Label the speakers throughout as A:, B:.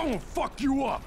A: I will fuck you up!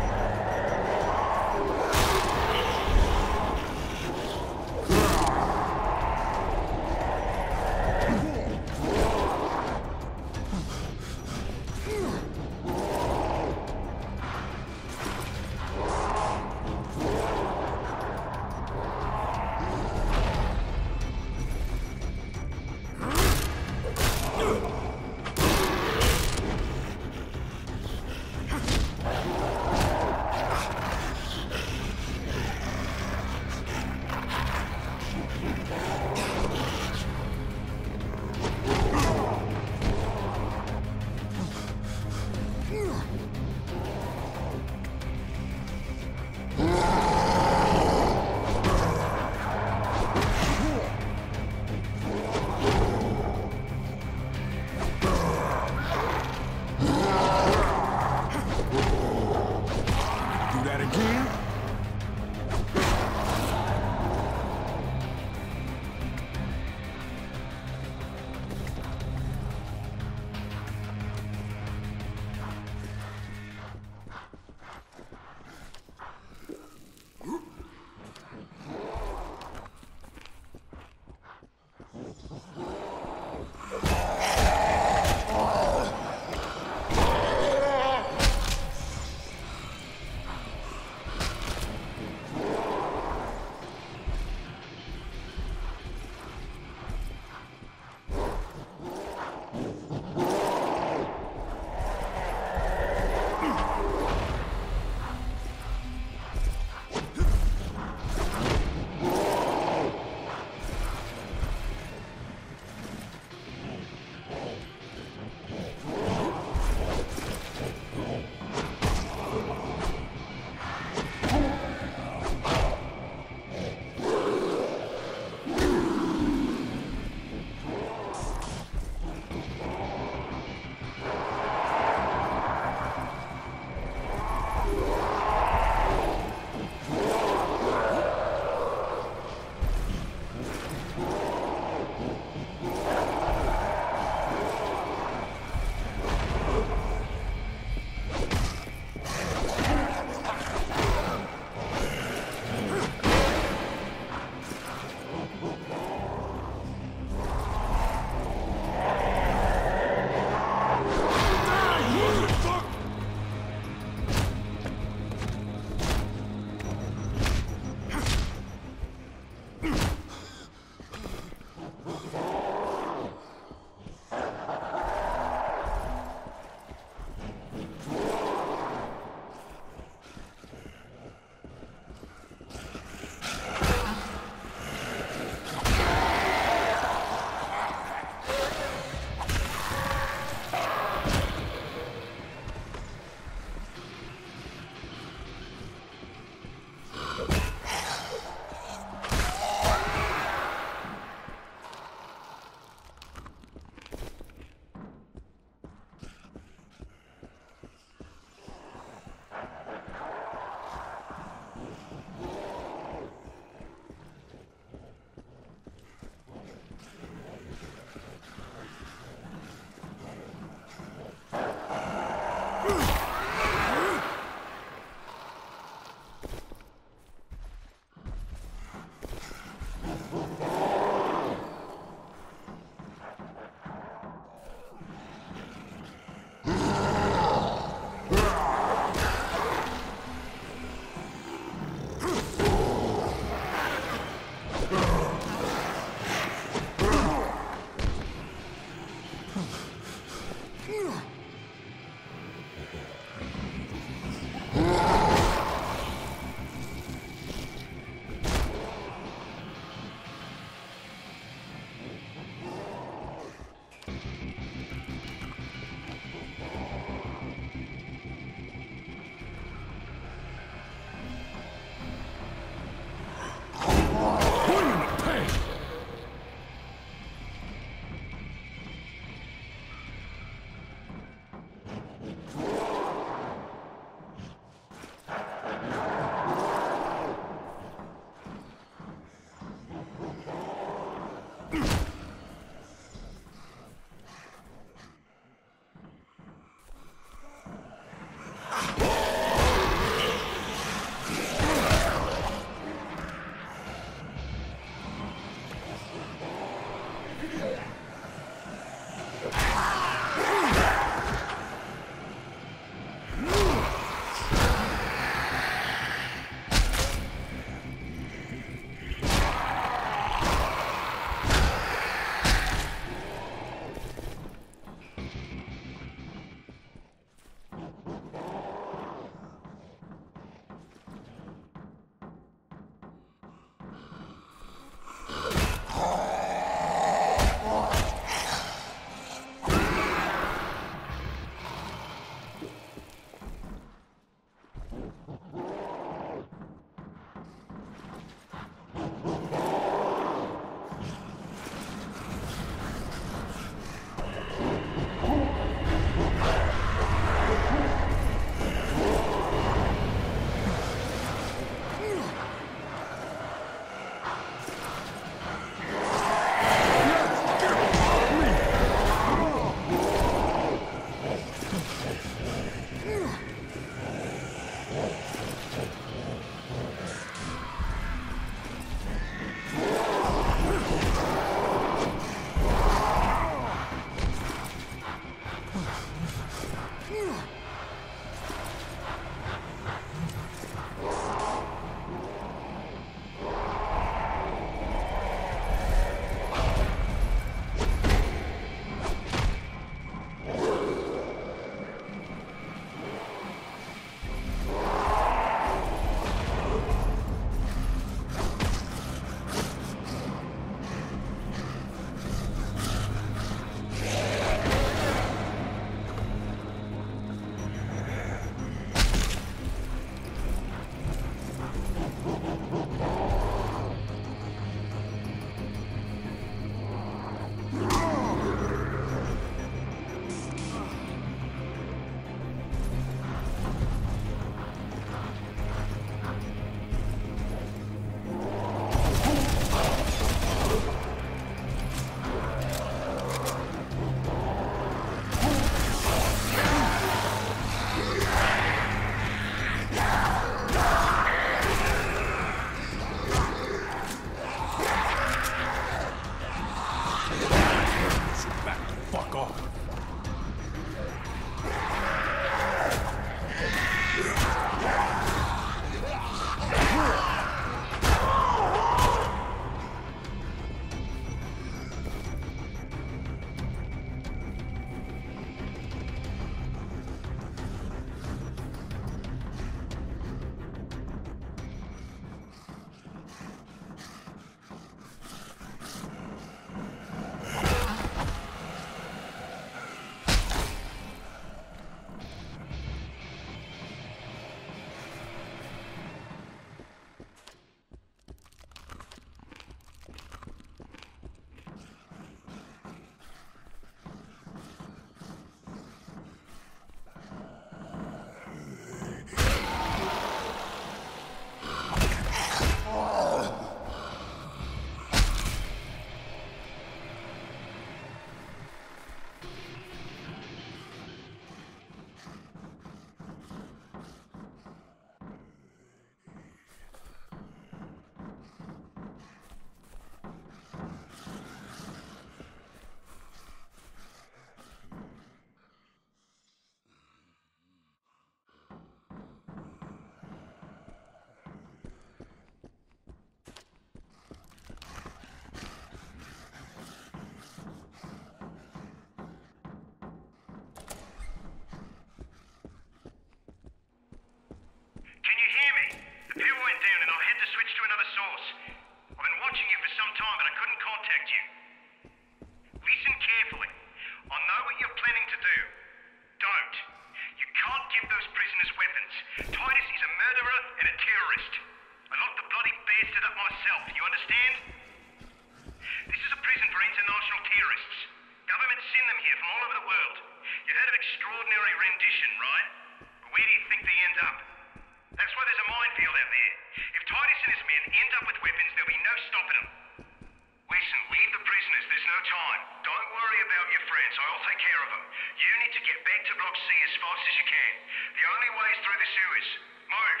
A: extraordinary rendition, right? But where do you think they end up? That's why there's a minefield out there. If Titus and his men end up with weapons, there'll be no stopping them. Listen, leave the prisoners. There's no time. Don't worry about your friends. I'll take care of them. You need to get back to Block C as fast as you can. The only way is through the sewers. Move.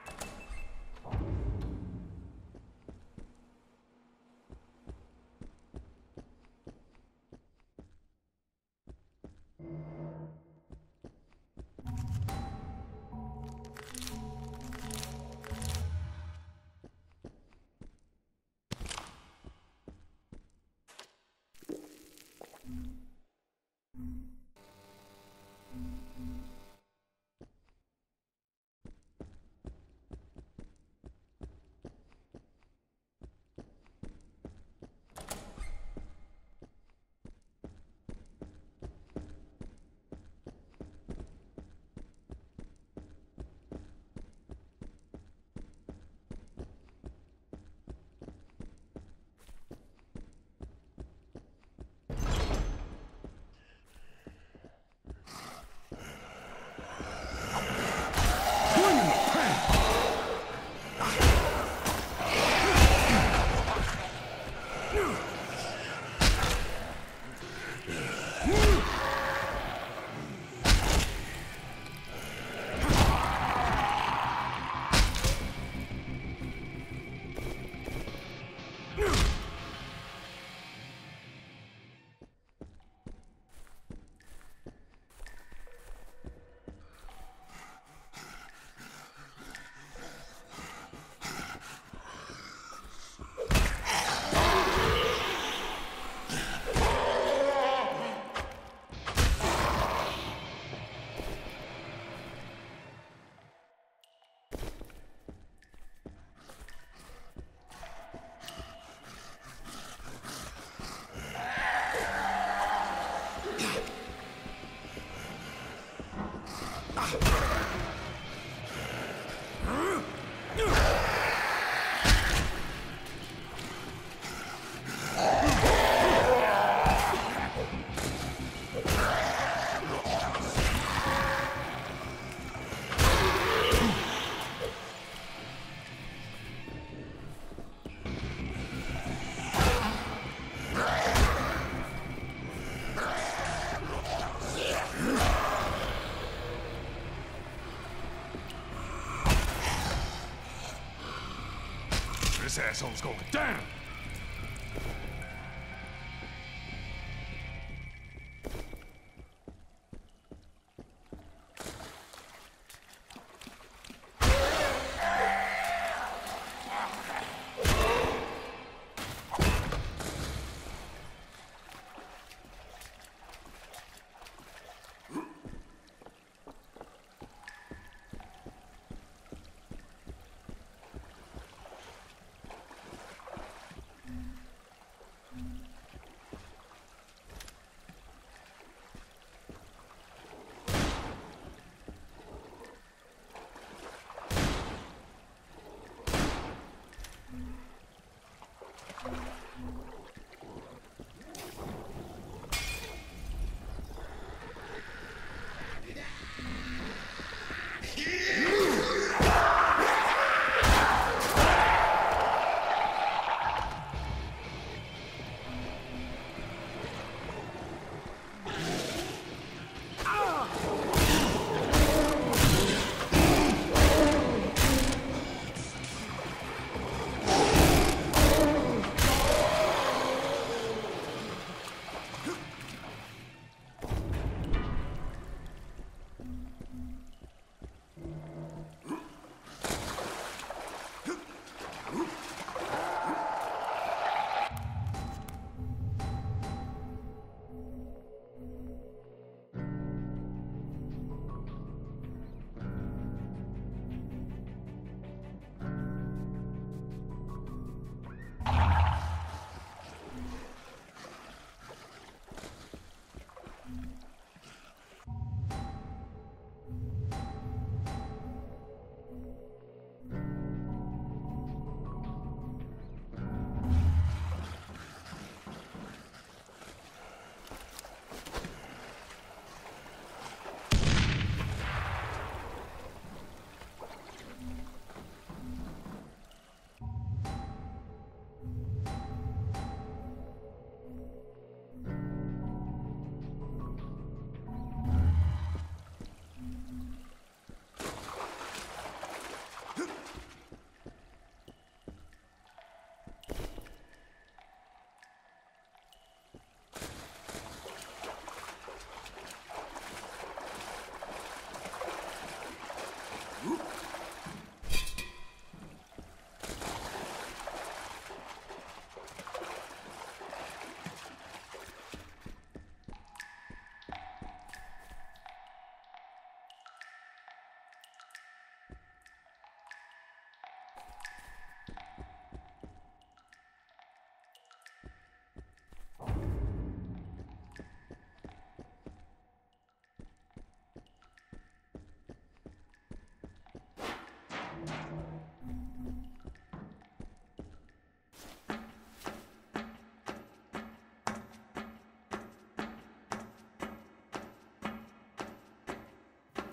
B: This asshole's going down!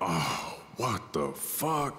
B: Oh, what the fuck?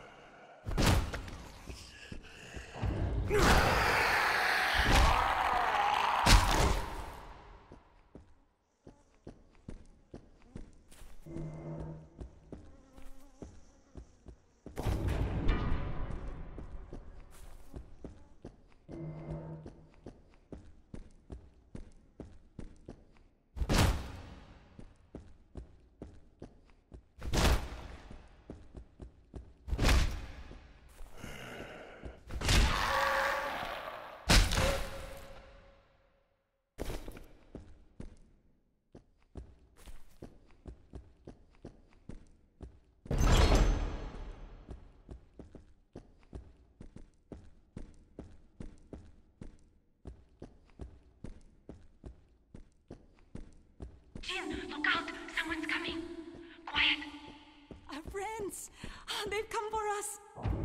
C: Jin, look out! Someone's coming! Quiet!
D: Our friends! They've come for us!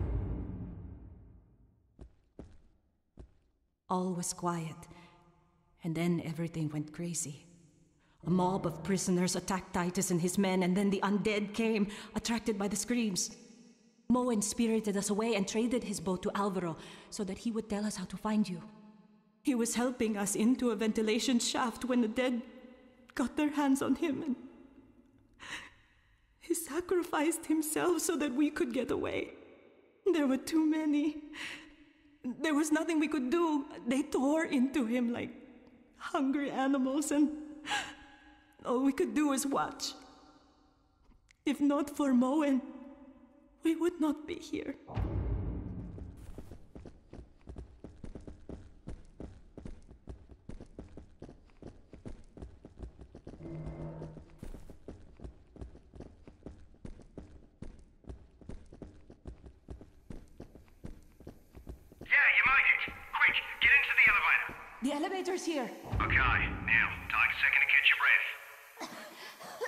D: All was quiet, and then everything went crazy. A mob of prisoners attacked Titus and his men, and then the undead came, attracted by the screams. Moen spirited us away and traded his boat to Alvaro so that he would tell us how to find you. He was helping us into a ventilation shaft when the dead got their hands on him, and he sacrificed himself so that we could get away. There were too many. There was nothing we could do. They tore into him like hungry animals, and all we could do was watch. If not for Moen, we would not be here. The elevator's here.
A: Okay, now, take a second to catch your breath.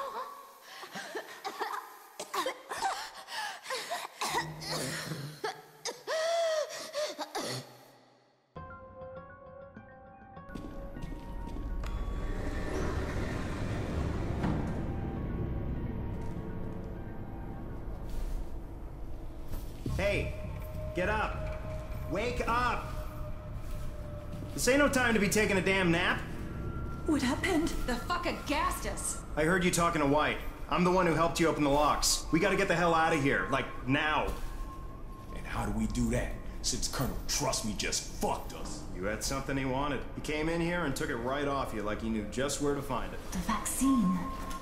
E: Hey, get up. Wake up. This ain't no time to be taking a damn nap.
D: What happened?
C: The fucker gassed us!
E: I heard you talking to White. I'm the one who helped you open the locks. We gotta get the hell out of here, like, now.
B: And how do we do that, since Colonel Trust Me just fucked us?
E: You had something he wanted. He came in here and took it right off you like he knew just where to find it.
D: The vaccine.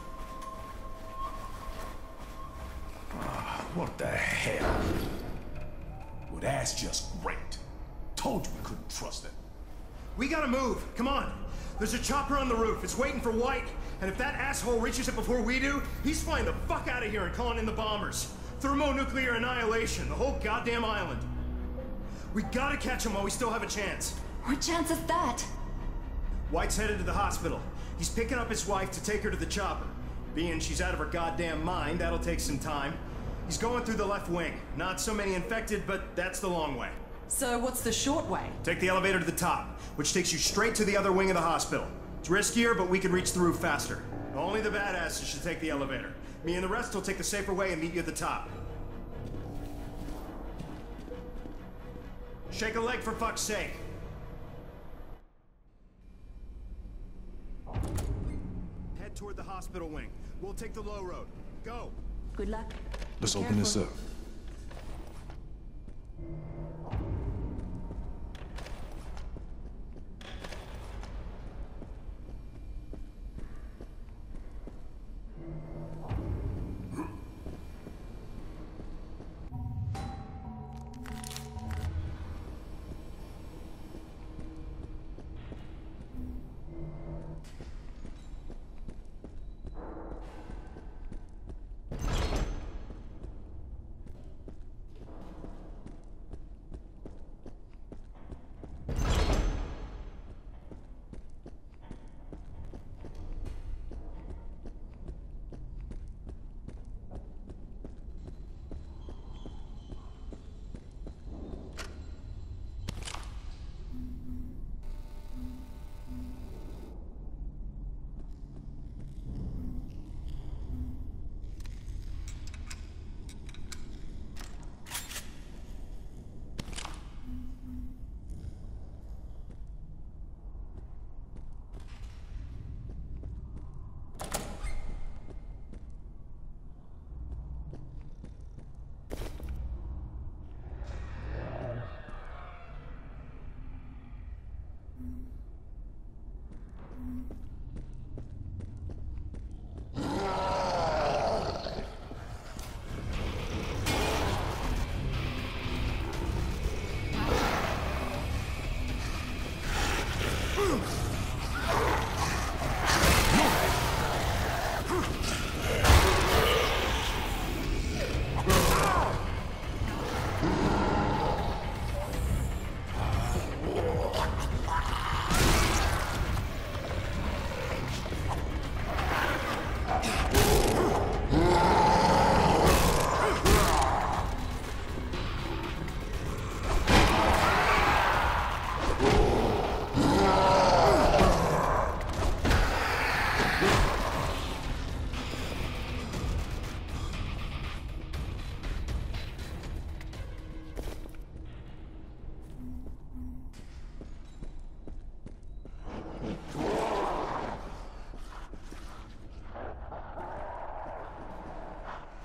B: What the hell? Well, that's just great. Told you we couldn't trust it.
E: We gotta move. Come on. There's a chopper on the roof. It's waiting for White. And if that asshole reaches it before we do, he's flying the fuck out of here and calling in the bombers. Thermonuclear annihilation. The whole goddamn island. We gotta catch him while we still have a chance.
C: What chance is that?
E: White's headed to the hospital. He's picking up his wife to take her to the chopper. Being she's out of her goddamn mind, that'll take some time. He's going through the left wing. Not so many infected, but that's the long way.
D: So what's the short way?
E: Take the elevator to the top, which takes you straight to the other wing of the hospital. It's riskier, but we can reach the roof faster. Only the badasses should take the elevator. Me and the rest will take the safer way and meet you at the top. Shake a leg for fuck's sake. Head toward the hospital wing. We'll take the low road. Go.
D: Good luck.
B: Let's open this up.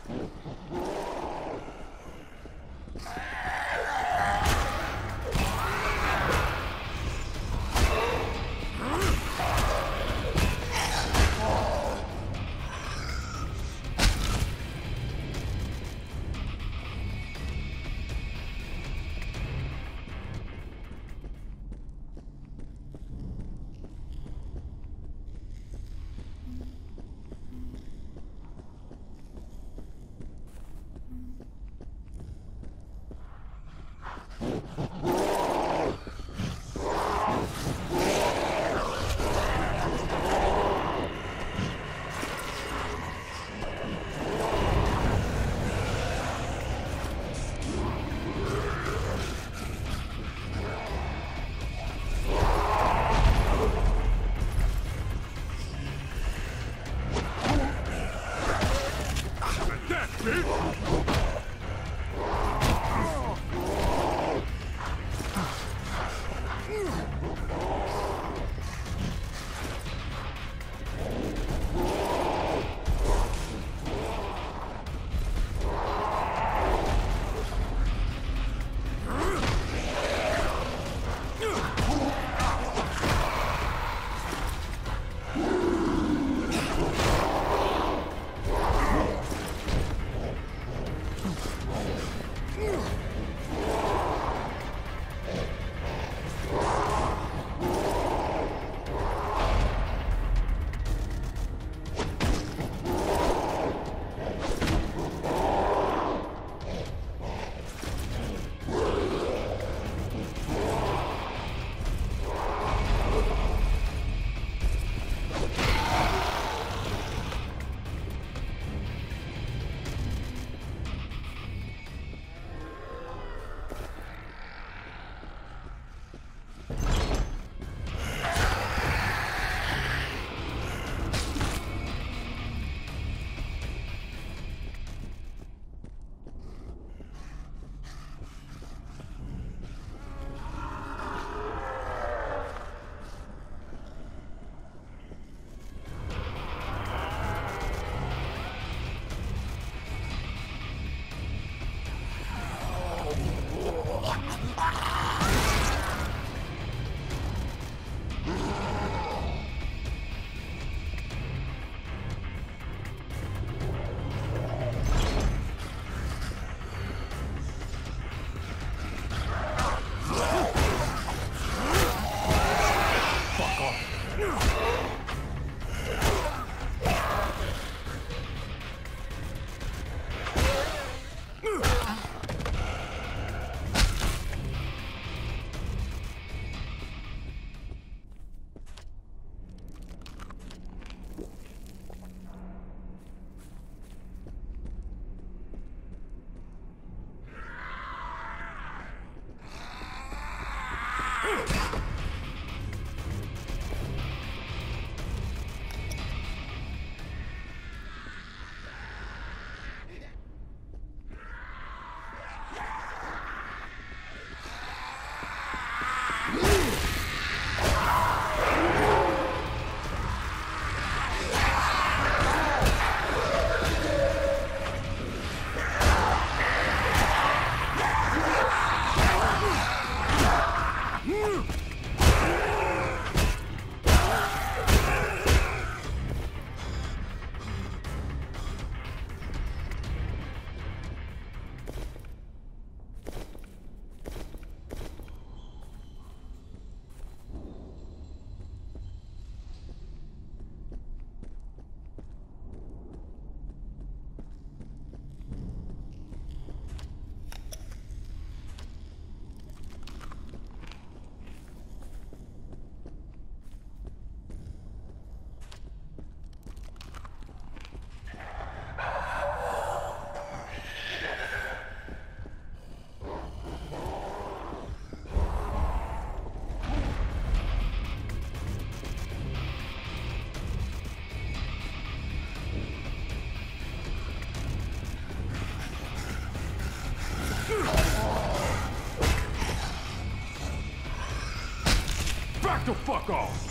F: Back the fuck off!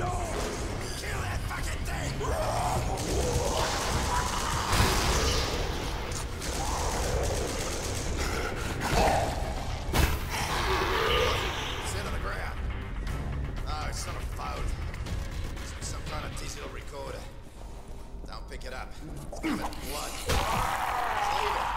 B: all! Kill that fucking thing!
G: Sit on the ground. No, it's not a phone. It's some kind of digital recorder. Don't pick it up. It's covered in blood. Just leave it.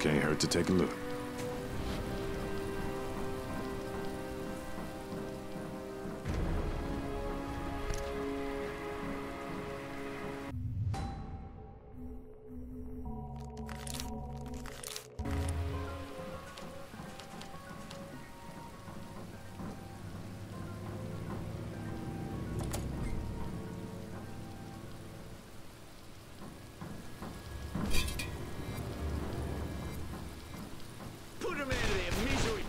B: Can't hurt to take a look.
H: Put him out of their misery!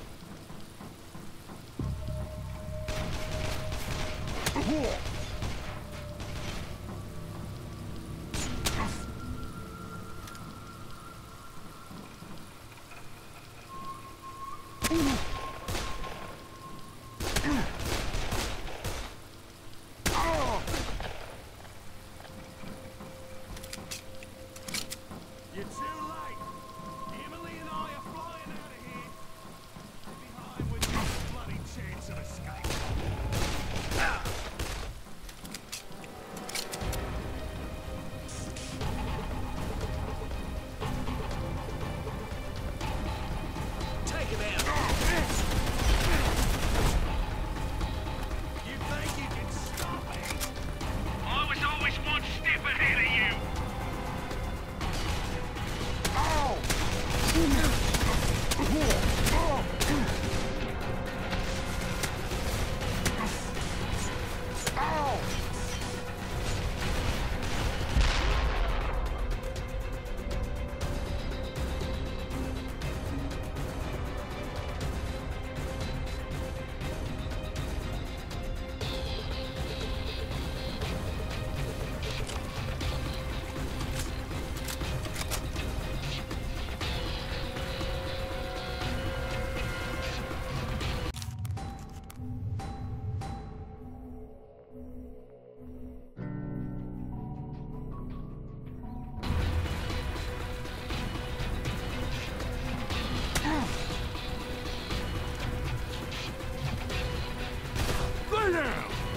H: You're too late! Emily and I are flying out of here! Behind with no bloody chance of escape! Take him out! You think you can stop me?
A: I was always one step ahead of you.
F: Lay down!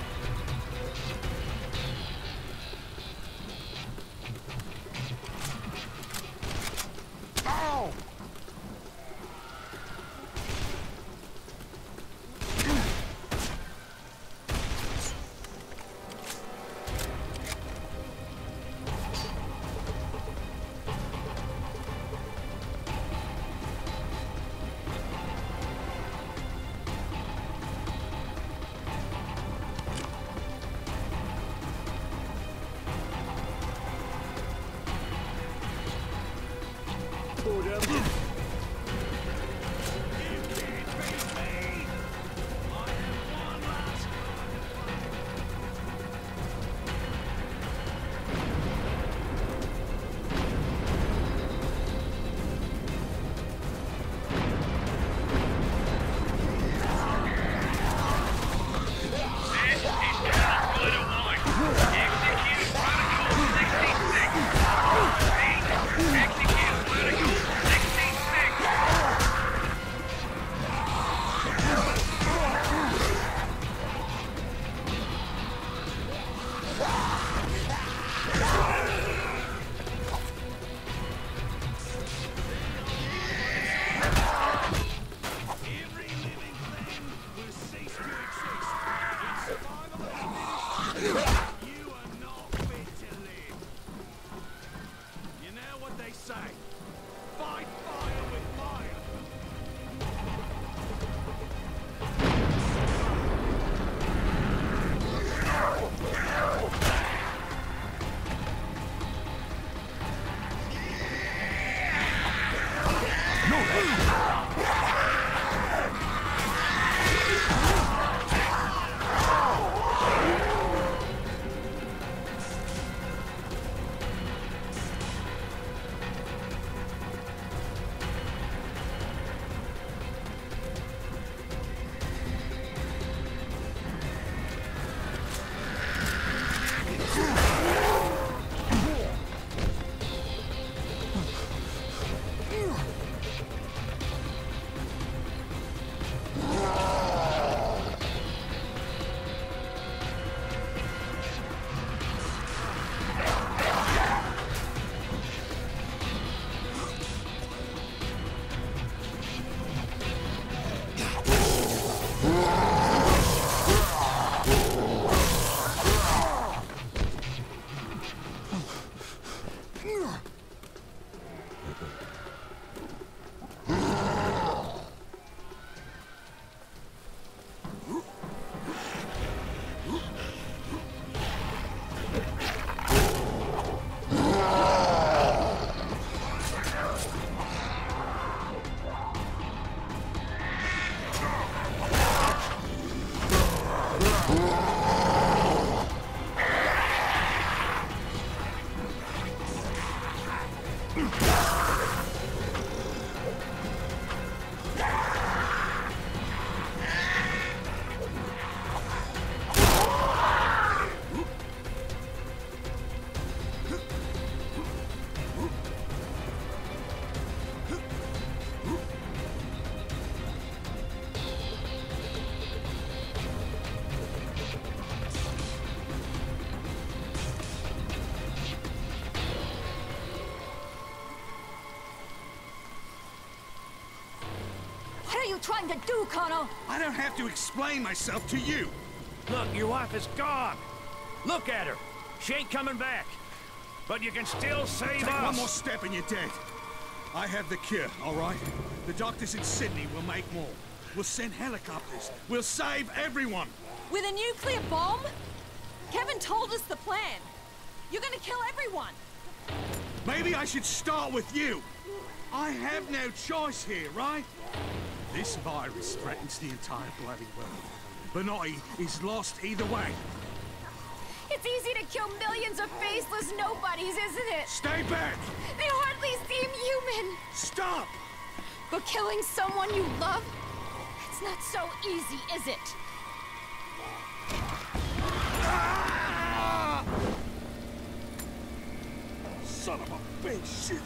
H: Put him
C: trying to do, Connor?
H: I don't have to explain myself to you.
F: Look, your wife is gone. Look at her. She ain't coming back. But you can still save
H: Take
F: us.
H: one more step and you're dead. I have the cure, all right? The doctors in Sydney will make more. We'll send helicopters. We'll save everyone.
I: With a nuclear bomb? Kevin told us the plan. You're gonna kill everyone.
H: Maybe I should start with you. I have no choice here, right? This virus threatens the entire bloody world. Benoit is lost either way.
I: It's easy to kill millions of faceless nobodies, isn't it?
H: Stay back!
I: They hardly seem human.
H: Stop!
I: But killing someone you love, it's not so easy, is it?
H: Ah! Son of a bitch! Shit!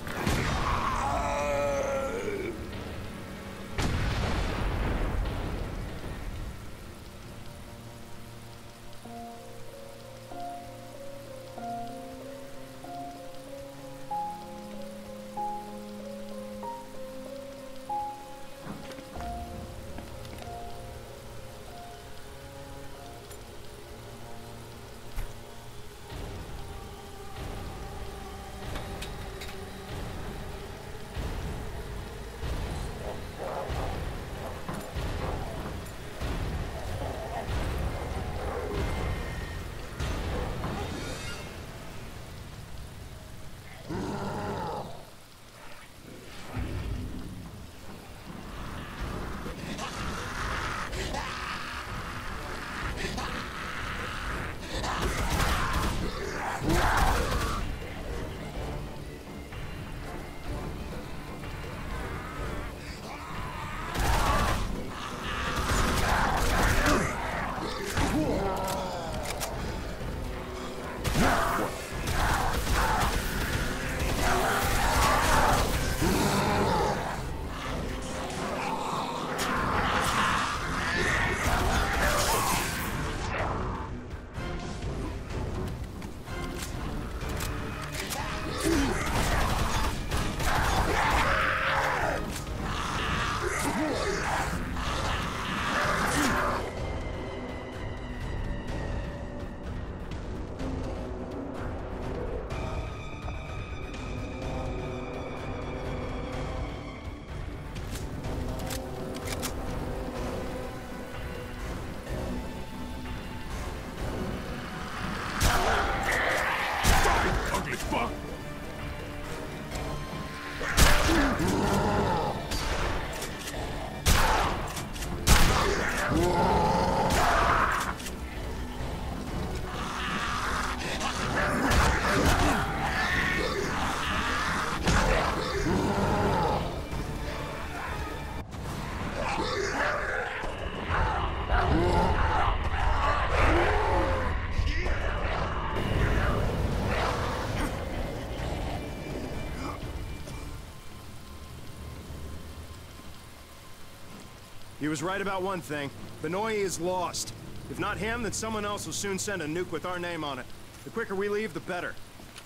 E: He was right about one thing. Benoit is lost. If not him, then someone else will soon send a nuke with our name on it. The quicker we leave, the better.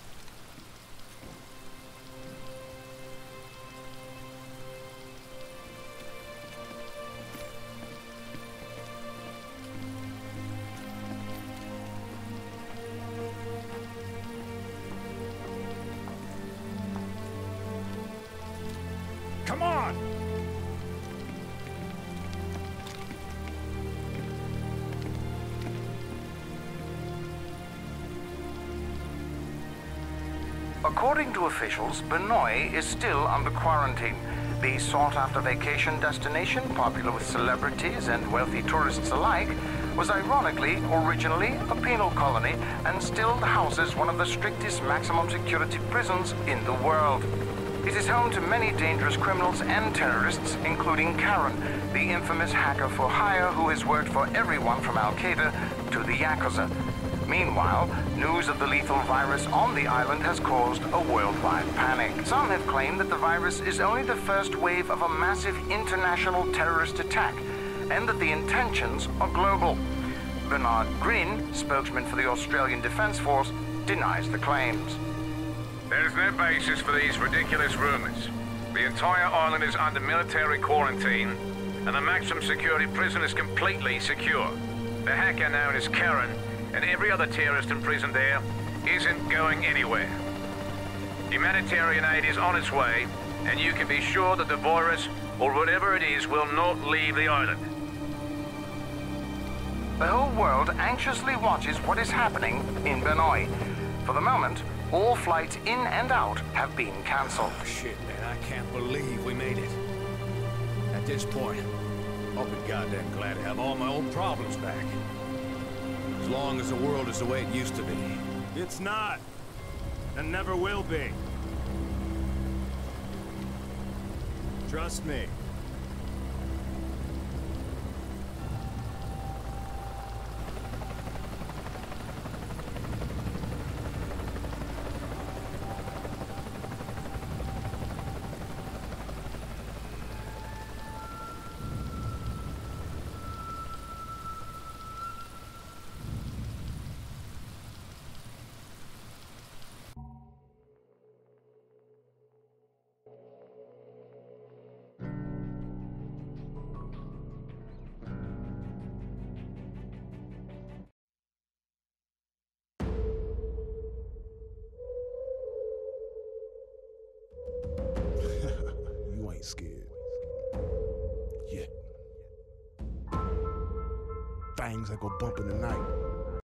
F: Come on!
J: According to officials, Benoit is still under quarantine. The sought-after vacation destination, popular with celebrities and wealthy tourists alike, was ironically originally a penal colony and still houses one of the strictest maximum security prisons in the world. It is home to many dangerous criminals and terrorists, including Karen, the infamous hacker for hire who has worked for everyone from Al-Qaeda to the Yakuza. Meanwhile, news of the lethal virus on the island has caused a worldwide panic. Some have claimed that the virus is only the first wave of a massive international terrorist attack, and that the intentions are global. Bernard Green, spokesman for the Australian Defence Force, denies the claims.
K: There is no basis for these ridiculous rumors. The entire island is under military quarantine,
F: and the maximum security prison is completely secure. The hacker known as Karen and every other terrorist imprisoned there isn't going anywhere. Humanitarian aid is on its way, and you can be sure that the virus, or whatever it is, will not leave the island.
J: The whole world anxiously watches what is happening in Benoi. For the moment, all flights in and out have been cancelled.
F: Oh, shit, man, I can't believe we made it. At this point, I'll be goddamn glad to have all my old problems back. As long as the world is the way it used to be.
E: It's not. And never will be. Trust me.
B: You ain't scared. Yet. Things that go bump in the night.